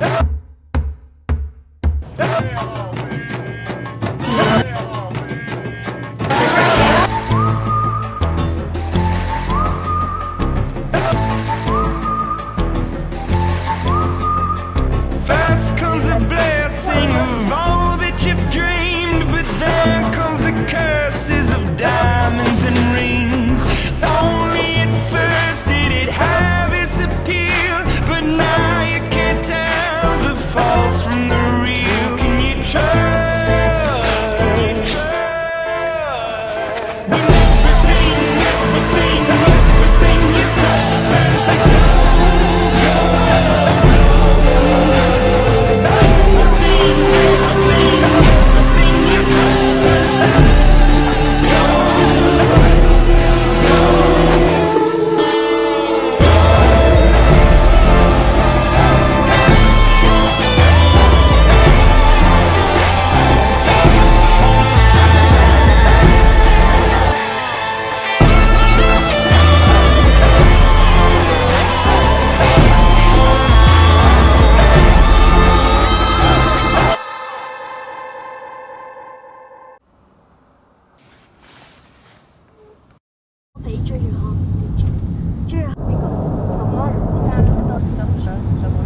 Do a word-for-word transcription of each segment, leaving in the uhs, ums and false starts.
俾追住我，追住呢個同安山好多，想唔想唔想揾？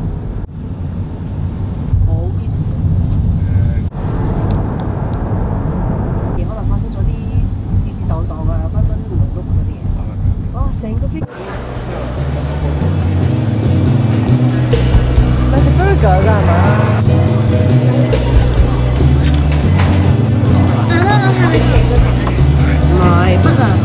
好啲事，而可能發生咗啲跌跌蕩蕩啊、分分碌碌嗰啲嘢。哇！成個 fit 咪食 burger 㗎係嘛？啊！我係咪成個食啊？唔係乜啊？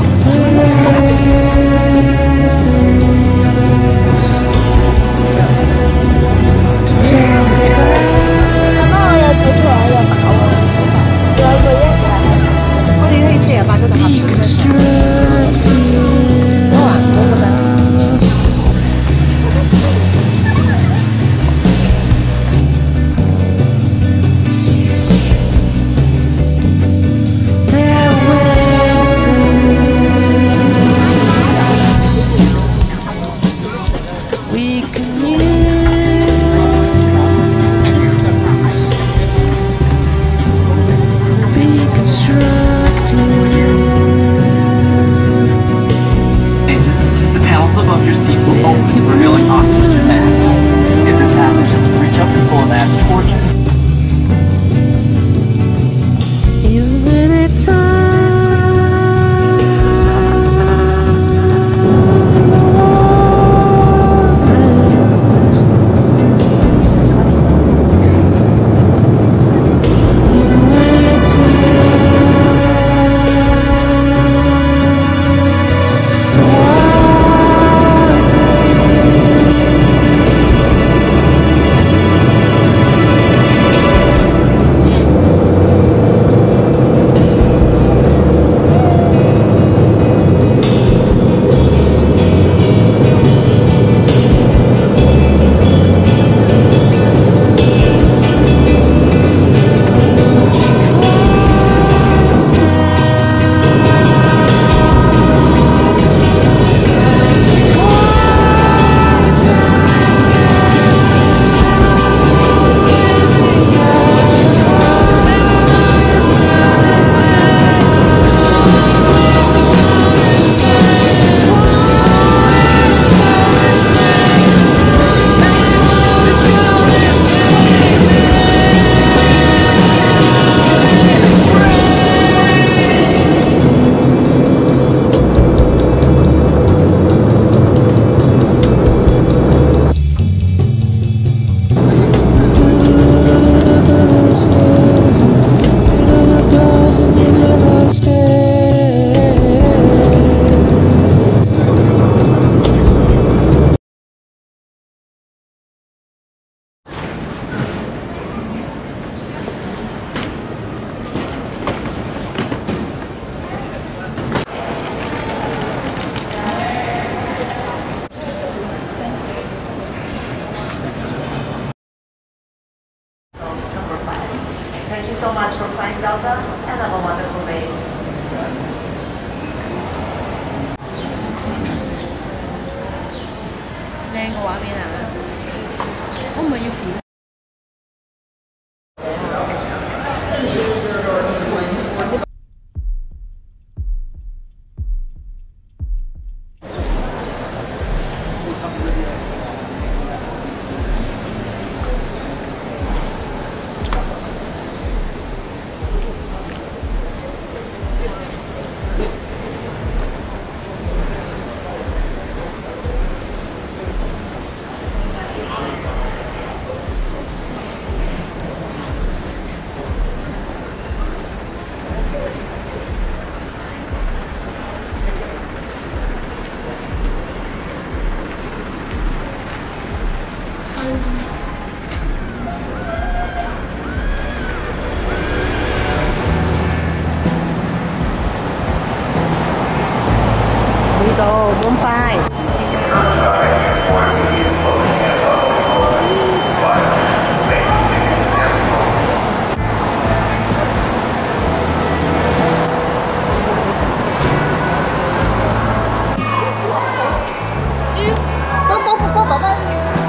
Above your seat will open, revealing oxygen masks. If this happens, just reach up and pull a mask towards you. Thank you so much for flying Delta and have a wonderful day. 靚嘅畫面啊！ 我唔係要片。呢度冇咁快。幫幫幫爸爸。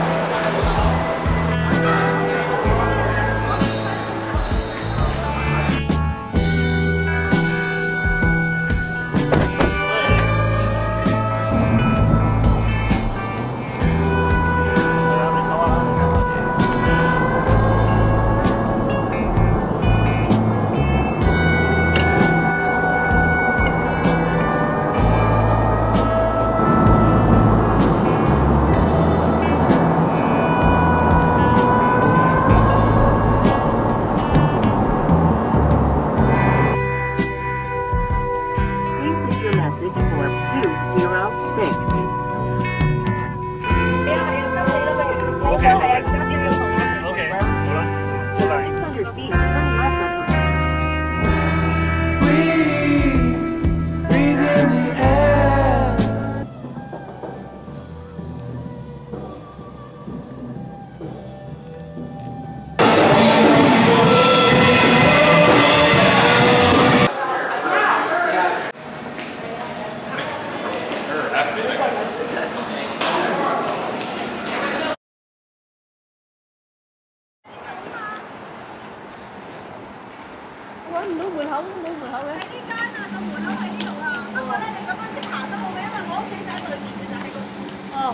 揾唔到門口，冇門口嘅。喺呢間啊，個門口喺呢度啊。不過咧，你咁樣識行得好嘅，因為我屋企就喺對面嘅，就喺個。哦。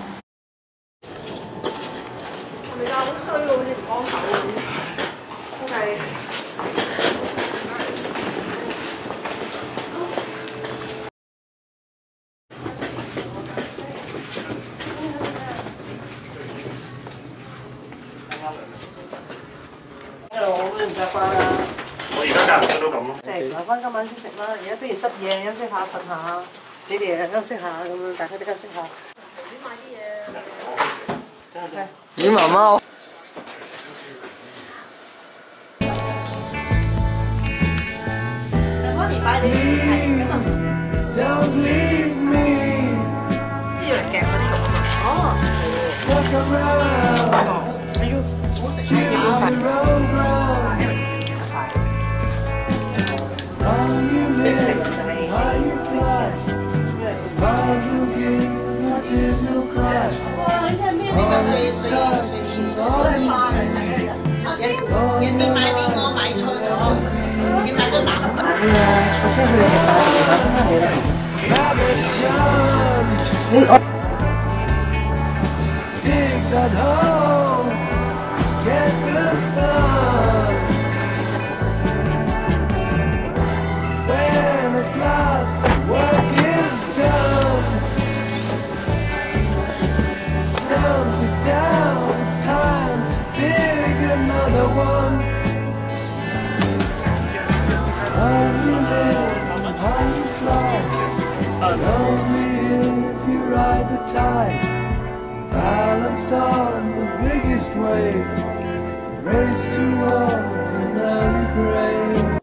係咪㗎？好衰喎，好似唔幫手喎。OK。我都唔習慣啦。我而家間唔中都咁咯。即係留翻今晚先食啦，而家不如執嘢休息下瞓下，你哋休息下咁樣，大家都休息下。你買啲嘢。你媽媽。媽咪擺你啲係咁啊。呢要嚟夾嗰啲肉啊嘛。哦。哦。哎呦，好食係幾好食。哇！你真係咩呢個碎碎碎都係花嚟嘅。頭先人哋買俾我買錯咗，你買咗南瓜。係啊，坐車去食飯就打翻嚟啦。你我。Balanced on the biggest wave, race towards an early grave.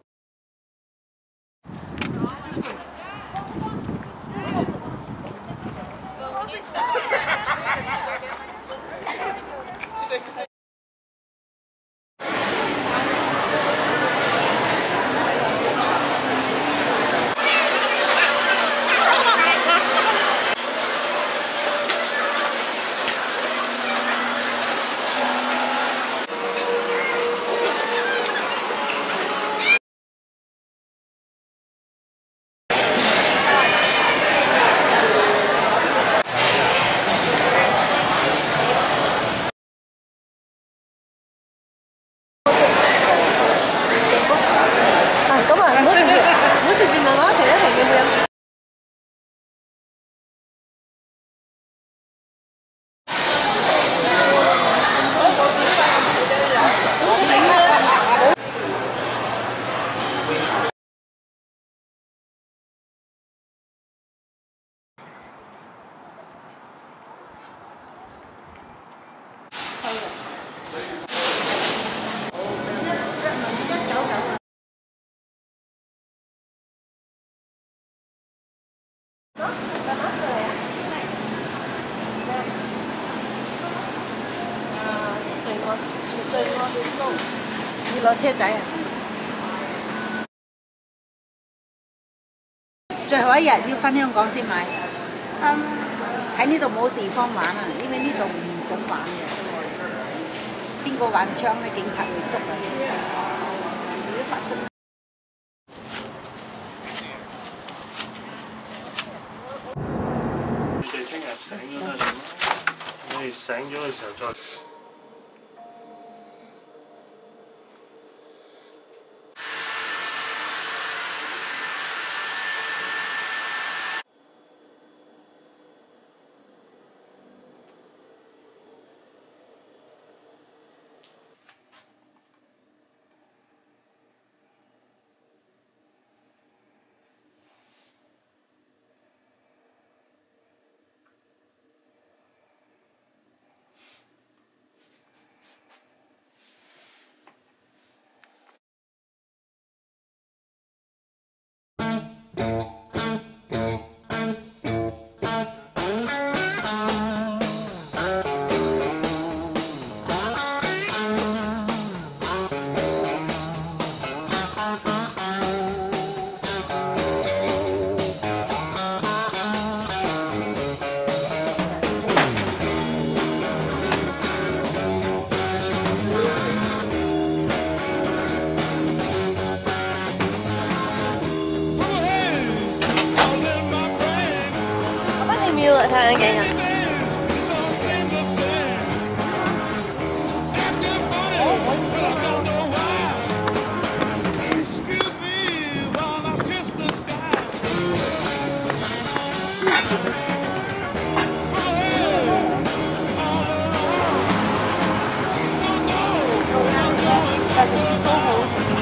要攞車仔啊！最後一日要返香港先買。嗯，喺呢度冇地方玩啊，因為呢度唔准玩嘅。邊個玩槍咧，警察會捉啊！如果發生你哋聽日醒咗得點啊？你哋醒咗嘅時候再。 睇眼鏡啊！但係雪糕好好食。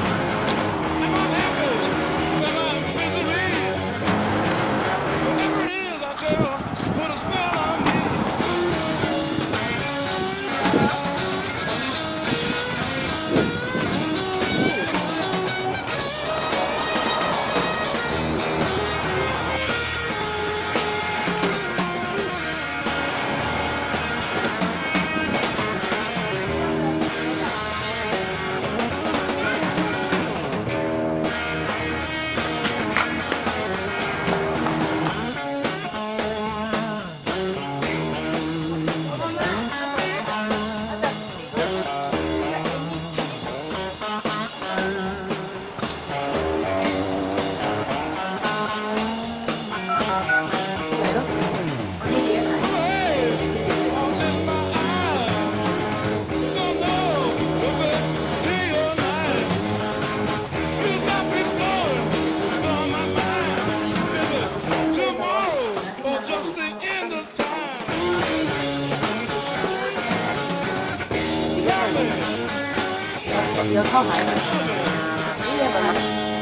有抄牌的，你也本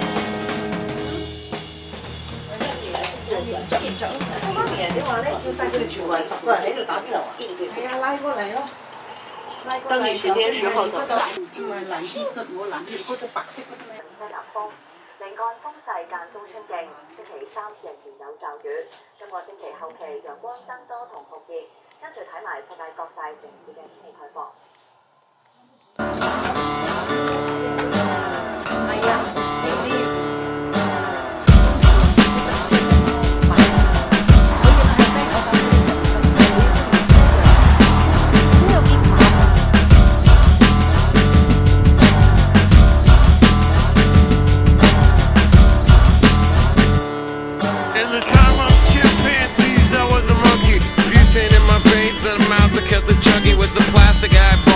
我媽咪你話咧，叫晒佢哋全部係十個人喺度打邊爐啊？係啊，拉過嚟咯，拉過嚟就跟住嗰度，唔係藍絲恤，冇藍絲嗰隻白色嗰啲咧。 西南風，離岸風勢間中清勁，星期三仍然有驟雨。今個星期後期陽光增多同酷熱，跟住睇埋世界各大城市嘅天氣概況。 Butane in my veins and a mouth that kept the chuggy with the plastic eye.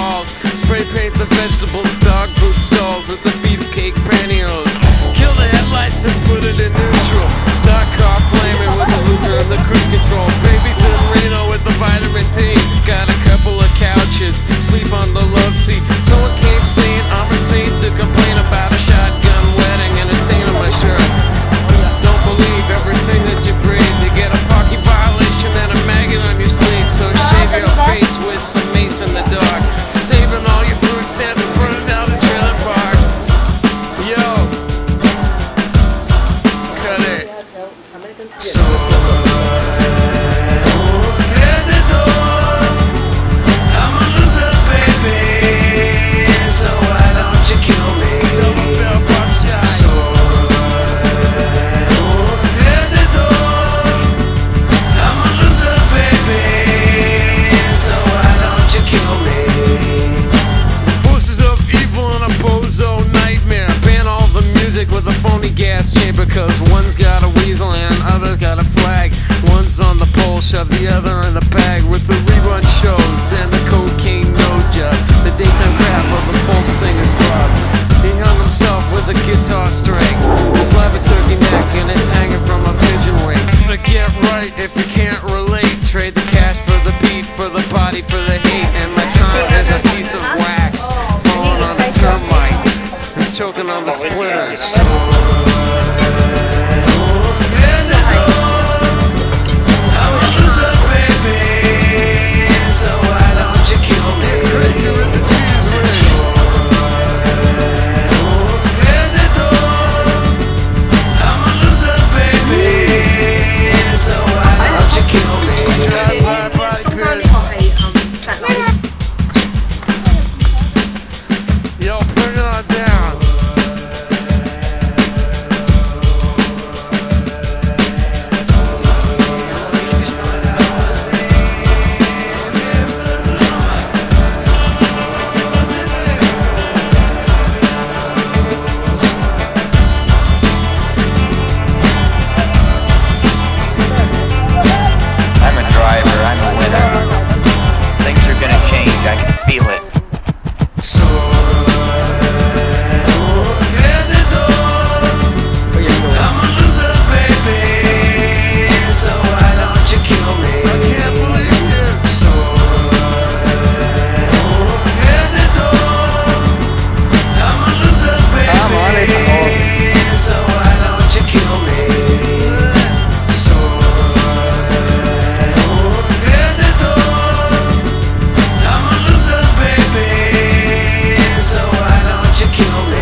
feet and my tongue is a piece of wax falling on a termite. It's choking on the splinters. I'm a loser, baby, so why don't you kill me? Crazy with the cheese whiz. I'm a loser, baby, so why don't you kill me? Yo, bring it on down. I'm a driver, I'm a winner. Things are gonna change, I can feel it. So I'm a loser, baby, so why don't you kill me? I can't believe you. So I'm a loser, baby, so why don't you kill me? So I'm a loser, baby, so why don't you kill me?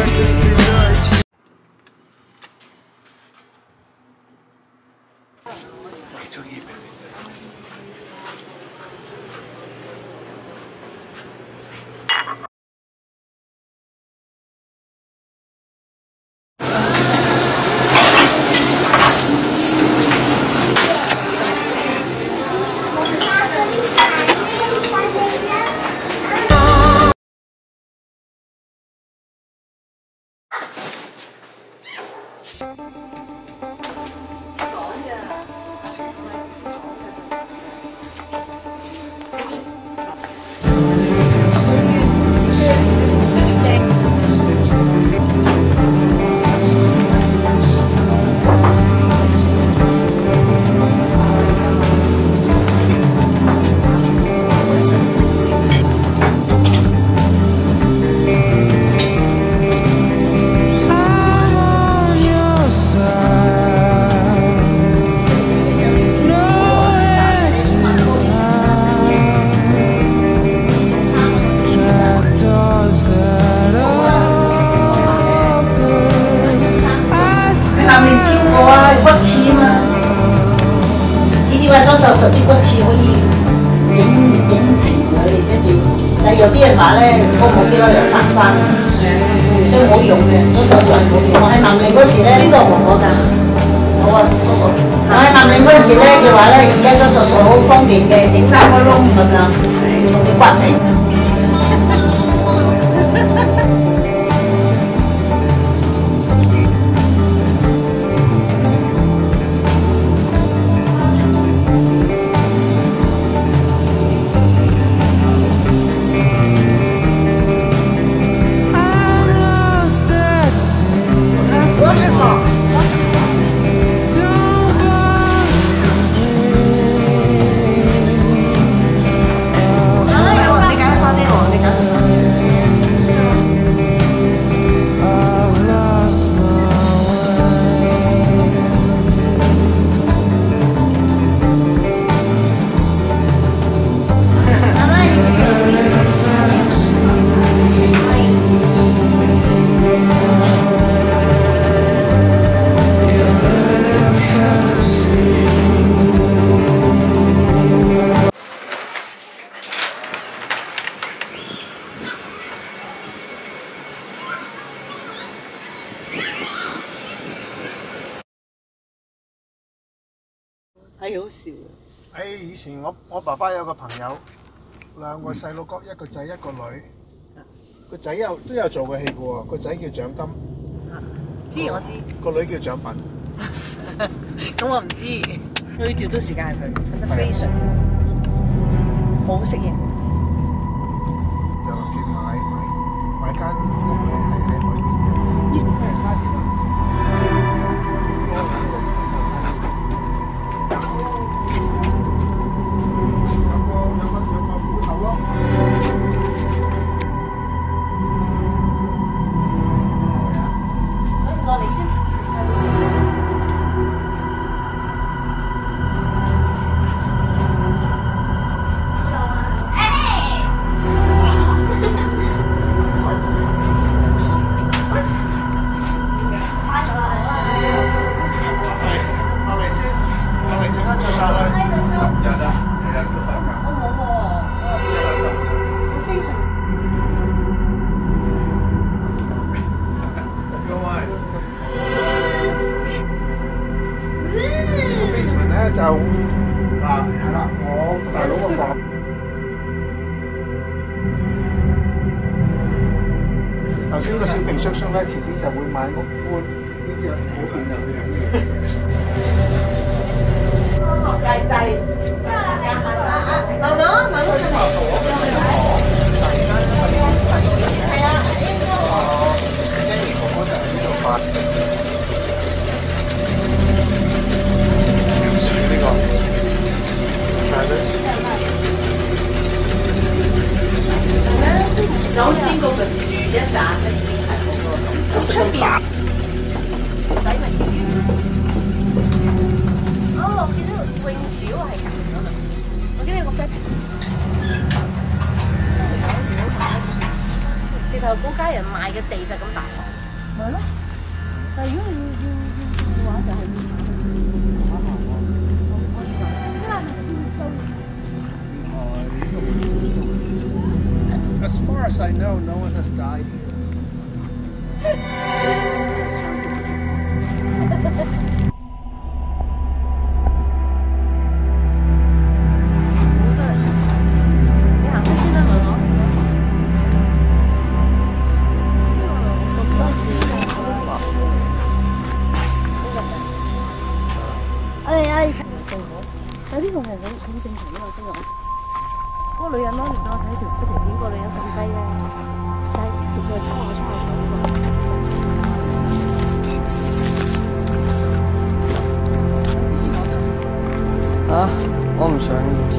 係好笑誒、哎，以前我我爸爸有個朋友，兩個細佬哥，一個仔一個女。個仔有都有做過戲嘅喎，個仔叫獎金。 知我知。 個女叫獎品。 咁我唔知，佢調到時間係佢，覺得非常之好，好適應。 就諗住買買買間屋咧，係喺海邊嘅。呢咩差別啊？有個有個有個斧頭咯。 頭先個小平叔叔咧，遲啲就會買屋搬呢只好線啊！ 哦，雞低，留咗留咗上嚟。係啊，應該我欣怡哥哥就喺呢度發。游水呢個，係咯。 首先嗰個樹一盞咧已經係好多咁，出邊仔咪哦，我見到泳池嗰個係咁樣啦，我見到有個 friend，直頭嗰家人賣嘅地就咁大，係咯。但係如果要要要嘅話，就係要買下行喎。我呢個，因為 As far as I know, no one has died here. 你行先啦，女佬。哎呀！有呢個係好好正常呢個聲樂。嗰個女人咯，你幫我睇條嗰條片，個女人瞓低咧，但係之前佢沖下沖下水喎。 啊！我唔想。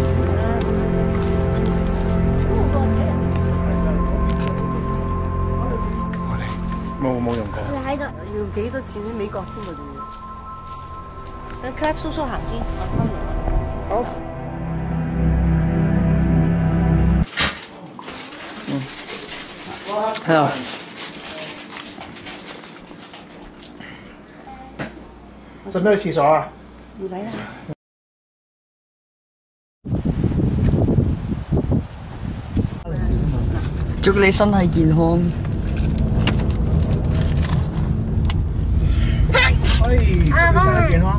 冇冇用過。 你喺度要幾多錢？美國先㗎啫喎。等 Clap 叔叔行先，我收完。好。 喺度。 使唔使去廁所啊？ 唔使啦。 祝你身體健康。 哎，祝你身體健康。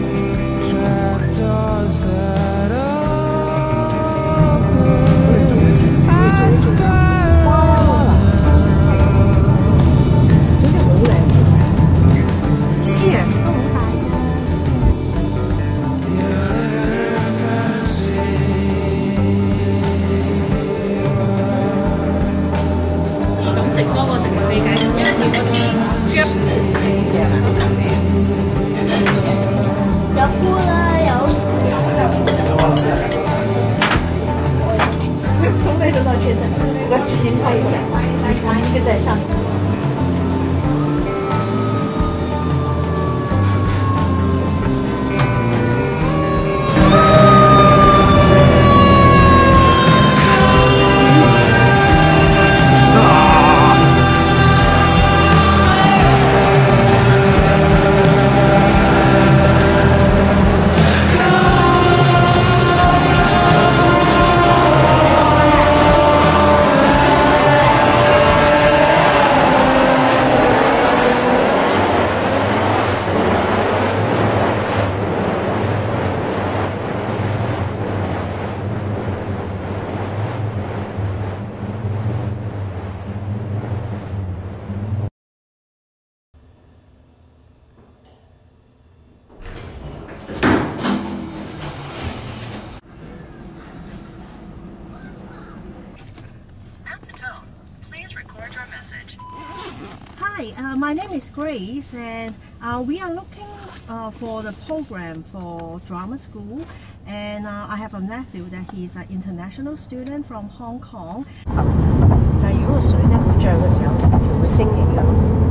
Hi, uh, my name is Grace, and uh, we are looking uh, for the program for drama school. And uh, I have a nephew that he's an international student from Hong Kong. 就係如果個水咧會漲嘅時候，條會升起㗎咯。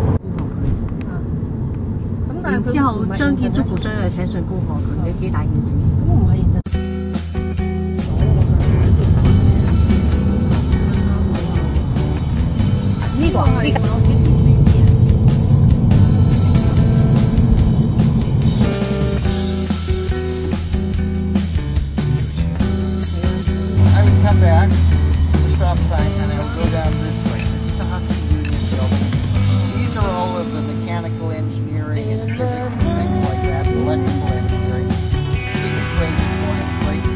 咁但係之後將建築局將佢寫信公開佢，你幾大件事？咁唔係。呢個呢個。 Come back, the stop sign, and it'll go down this way. This is the Husky Union building. These are all of the mechanical engineering and physics and things like that, electrical engineering. These places going in places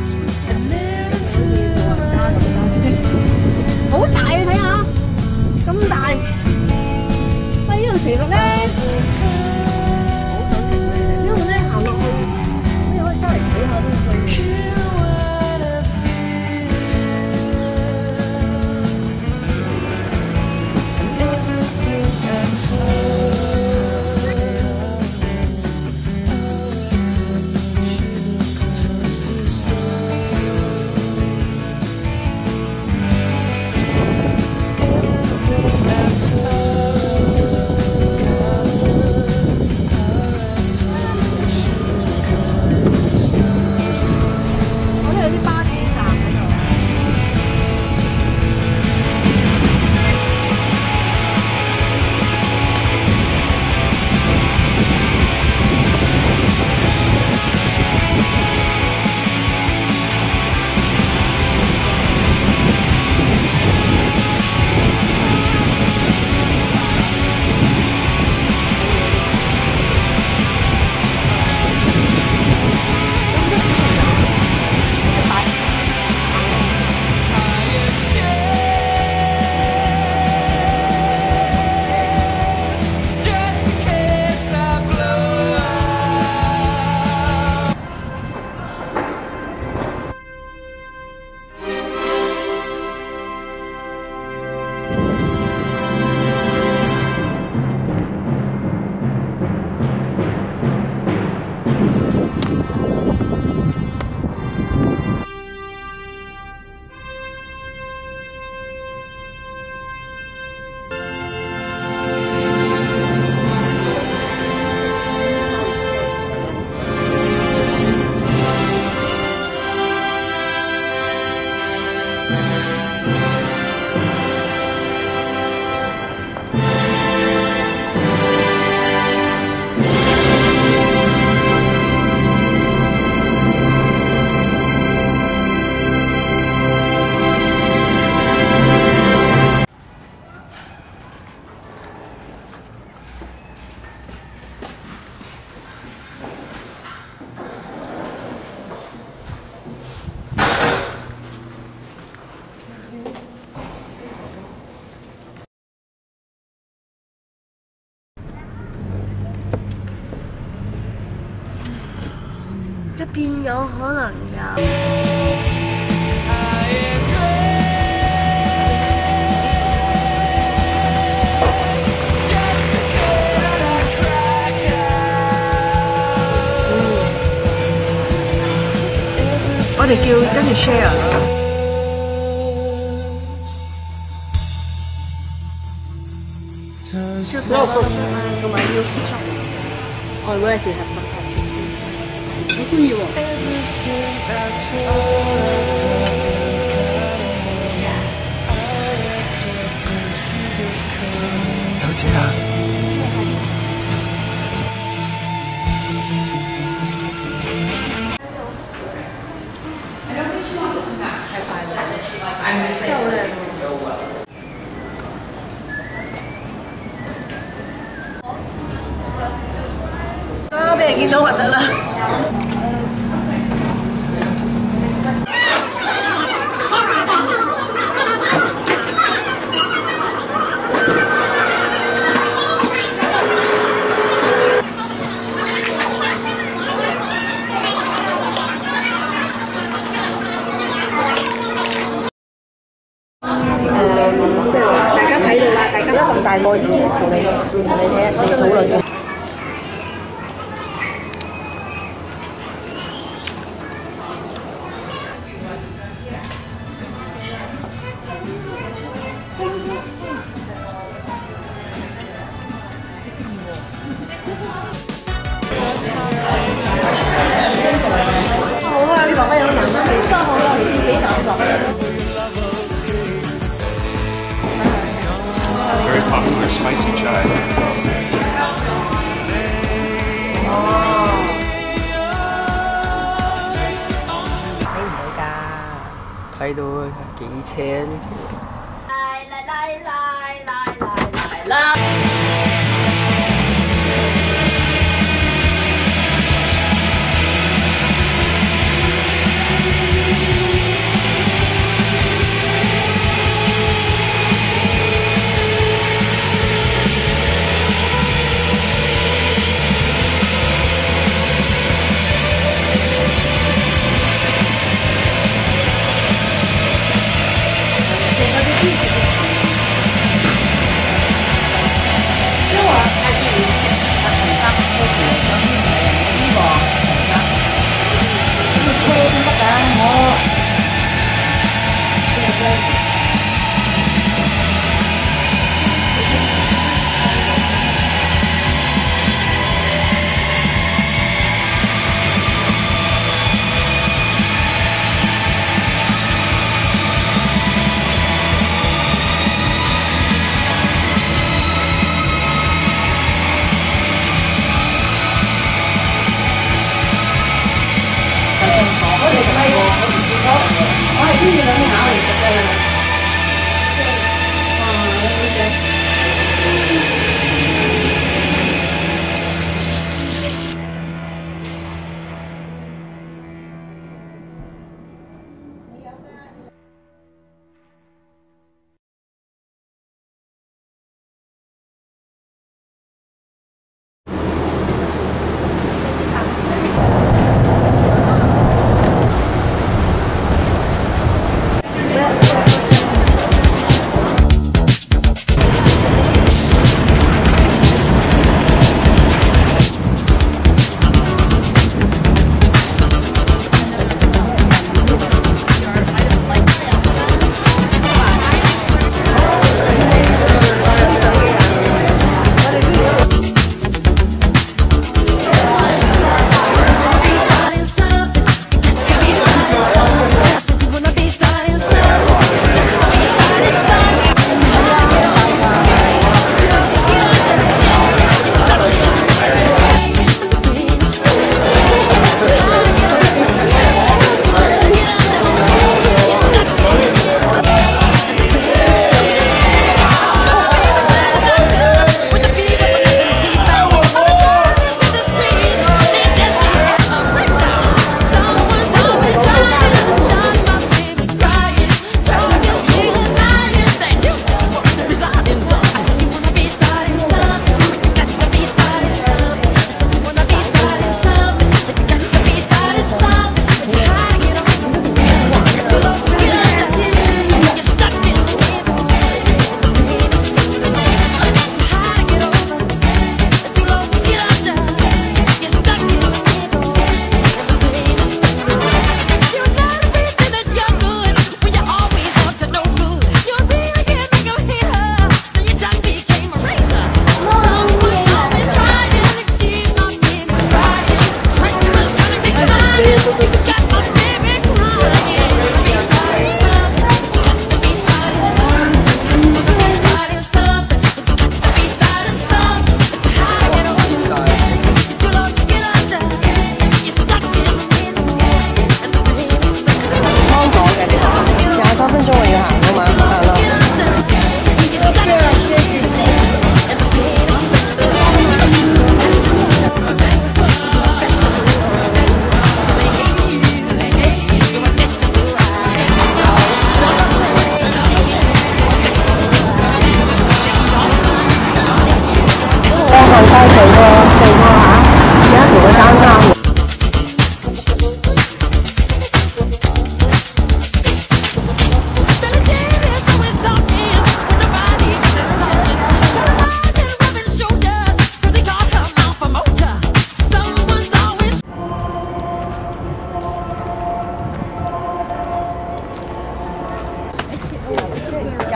through campus. 好大啊！睇下，咁大。 邊有可能㗎？ 我哋叫跟住 share 啦。 攞個同埋要 ketchup，我攞嚟結合分開。我中意喎。 有錢啊！ 啊！俾人見到核突啦！大家睇到啦，大家咁大個已經同你同你睇一討論嘅。好啊，你落咩有難啊？呢個好啊，幾難落。 Very popular spicy chai. 睇唔到㗎，睇到幾車呢條。 來來來來來來來來。 其實啲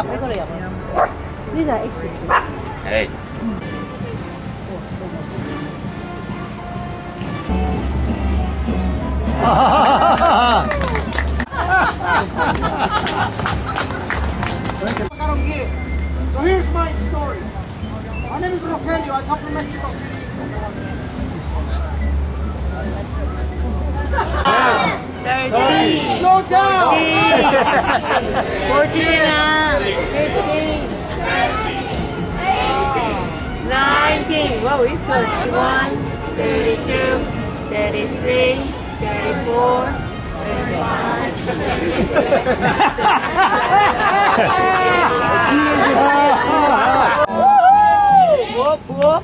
入，俾佢哋入去。呢就係 X。 係。 So here's my story. My name is Rogelio. I come from Mexico City. Slow down. fourteen, fifteen, nineteen. Whoa, he's good. thirty-one, thirty-two, thirty-three, thirty-four, thirty-five. Whoop, whoop.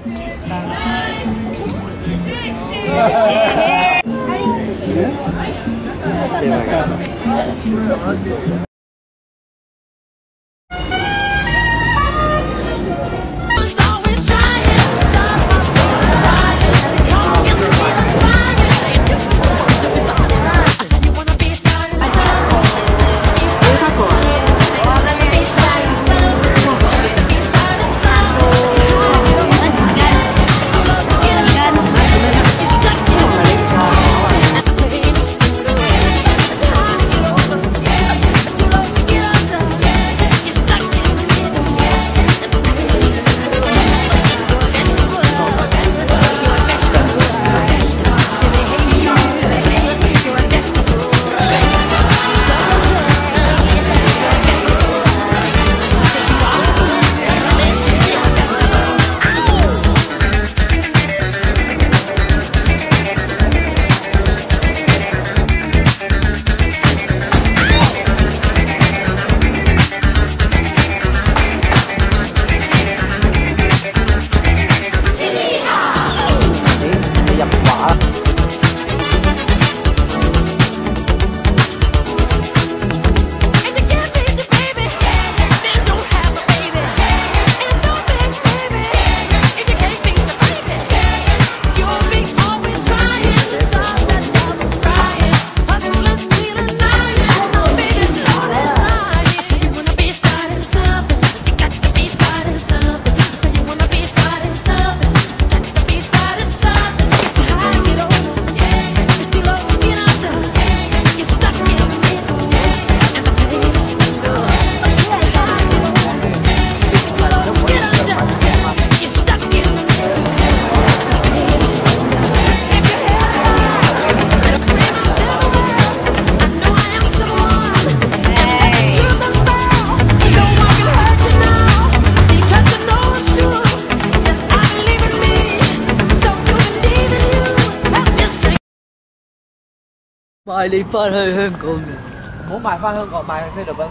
Mai đi翻去香港嘅， 唔好賣翻香港，賣去菲律賓。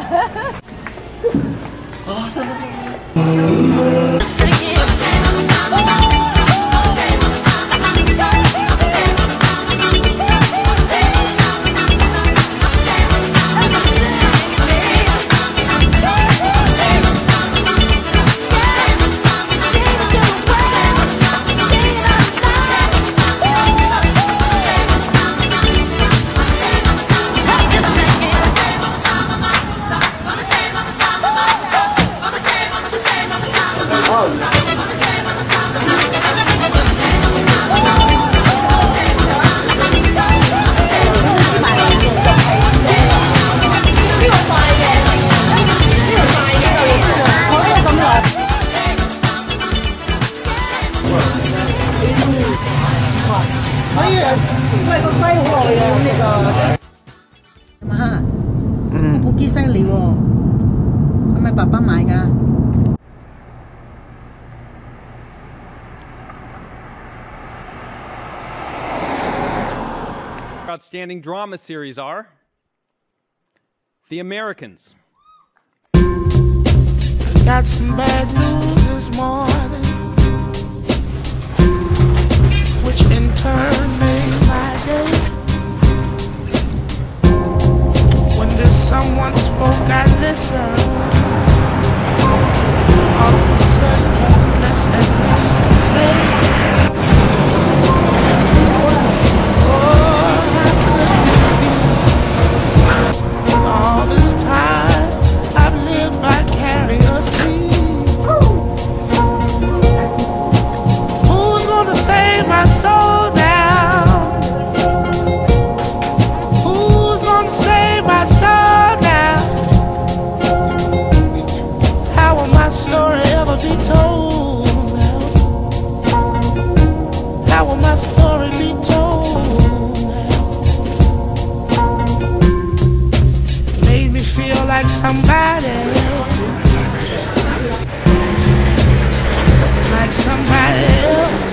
啊，收收收！ 媽，個布機犀利喎，係咪爸爸買㗎？ Outstanding drama series are The Americans. Got some bad news this morning, which in turn made my day. When there's someone spoke, I listened. All of a sudden, there's less and less to say. All this time I've lived by somebody else. Like somebody else.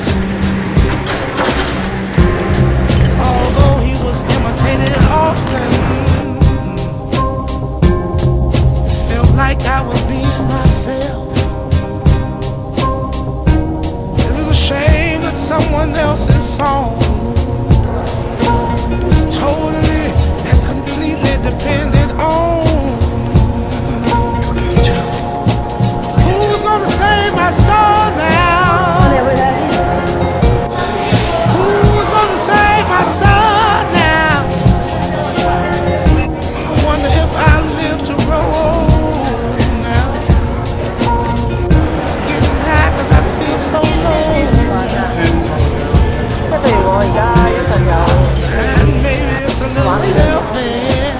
Although he was imitated often, felt like I was being myself. It's a shame that someone else's song is totally and completely dependent on. Who's gonna save my soul now? Who's gonna save my soul now? I wonder if I live to grow old now. Getting high 'cause I feel so low. And maybe it's a little selfish.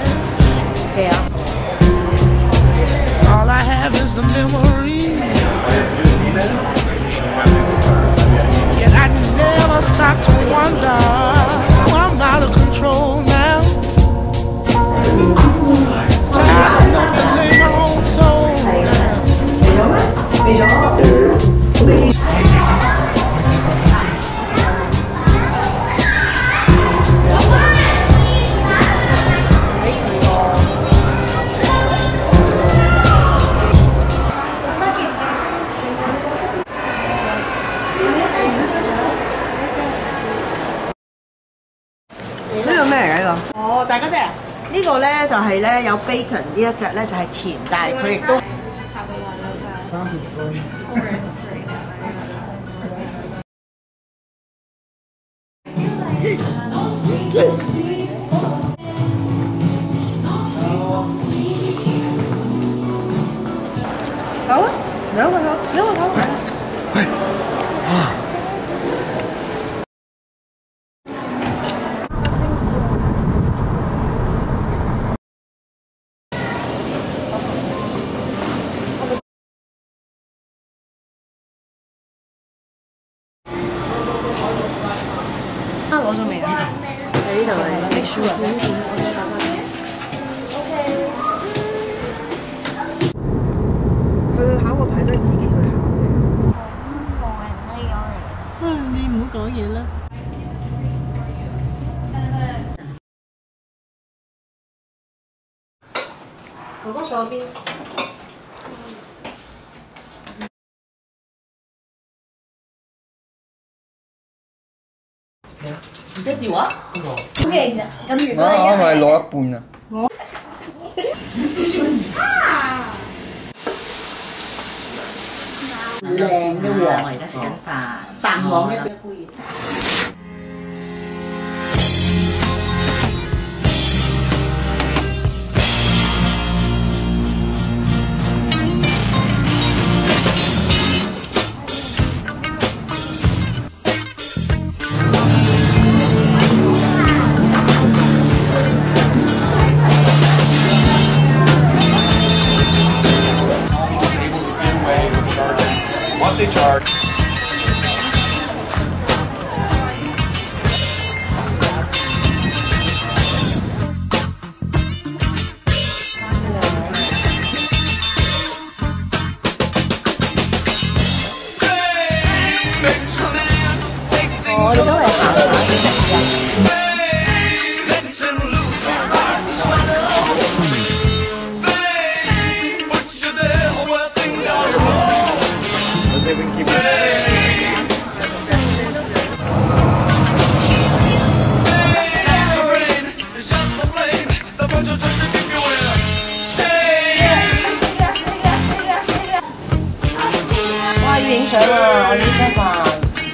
All I have is the memory. Yet I never stop to wonder. I'm out of control now. Tired enough to lay my own soul 哦，大家姐，呢個咧就係咧有 bacon 呢一隻咧就係甜，但係佢亦都三條分。好啊，兩個口，兩個口。喂，啊！攞咗未啊？喺呢度係拎書啊！佢考個牌都係自己去考嘅。唉，你唔好講嘢啦。哥哥坐邊？ 唔使調啊？好勁啊！咁如果我咪攞一半啊！ 我靚嘅喎，我而家食緊飯，飯黃一杯。 They charge. Oh,你都嚟行下。哇！要影相啊！我要食飯。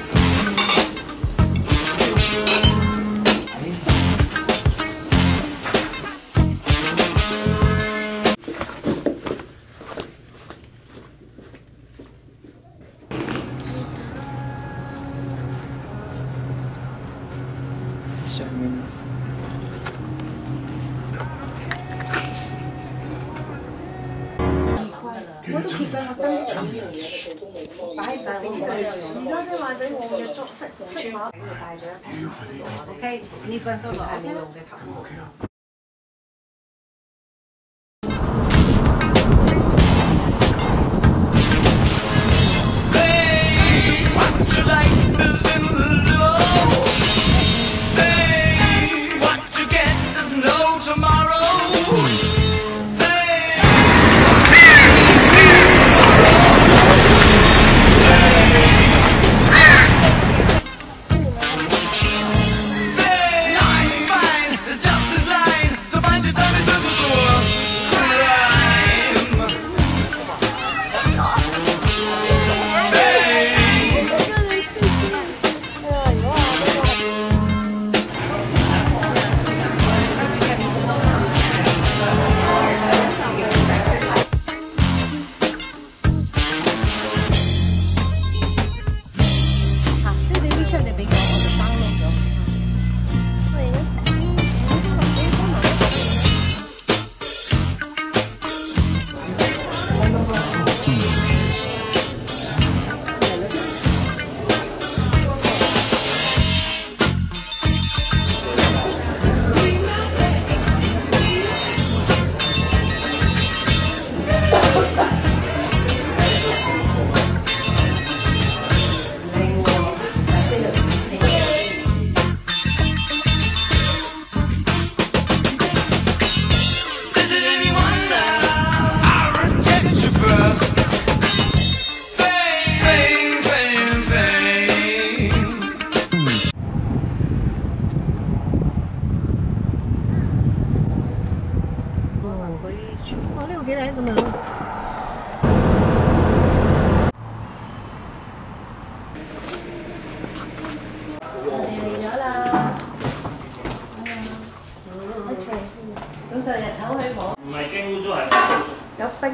上面。 我都貼緊我真係呢樣嘢，擺喺度。而家先買俾我嘅足色色碼，帶咗一瓶。OK，呢份都係你用嘅頭。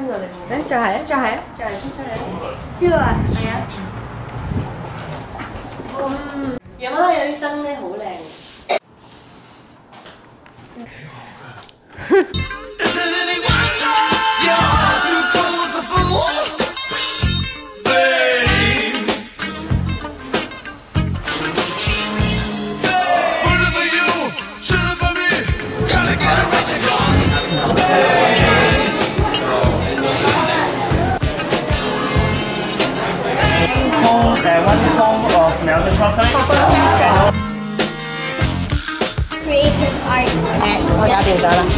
邊個嚟？誒，就係啊，就係啊，就係先出嚟。 呢個啊，係啊。 嗯，夜晚黑有啲燈咧，好靚。 Melted chocolate. Creative art. 誒，我搞掂咗啦。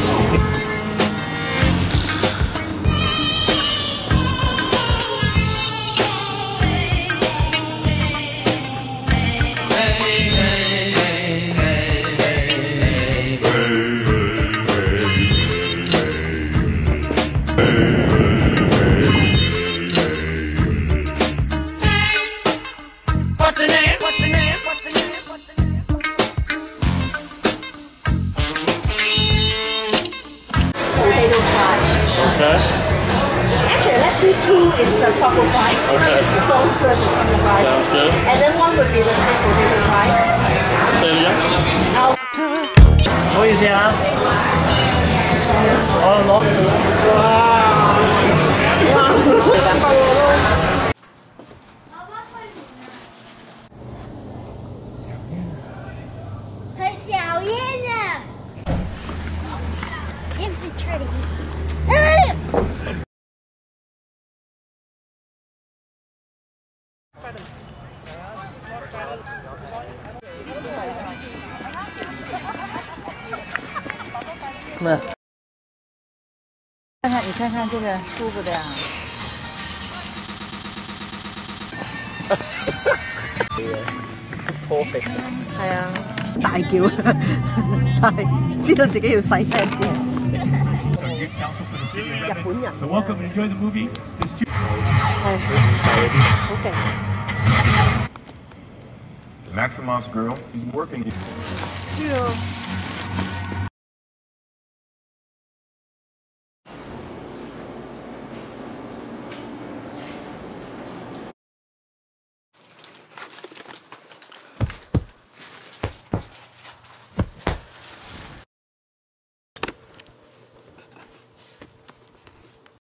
Actually, let's do two is the truffle fries. One is the salt curd truffle fries. Sounds good. And then one would be the sweet potato fries. 對啦。 好。 唔好意思啊。我攞。 很小燕啊 ！Infantry。 么？看看，你看看这个舒服的呀、啊。Perfect。係啊，大叫，但係知道自己要細聲啲。日本人。So welcome and enjoy the movie. 係，好勁。 Maximov's girl, she's working here. Yeah.